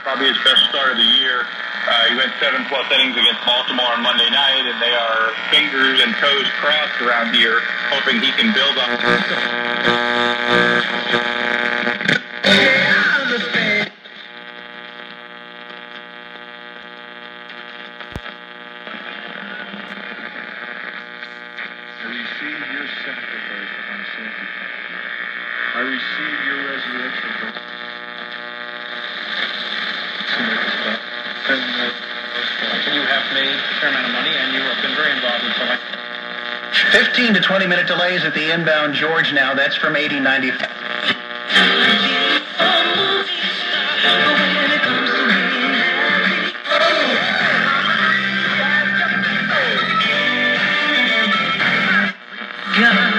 probably his best start of the year. He went 7+ innings against Baltimore on Monday night, and they are fingers and toes crossed around here, hoping he can build on I receive your resurrection. You have made a fair amount of money, and you have been very involved in select. 15 to 20 minute delays at the inbound George now. That's from 80-95. Yeah.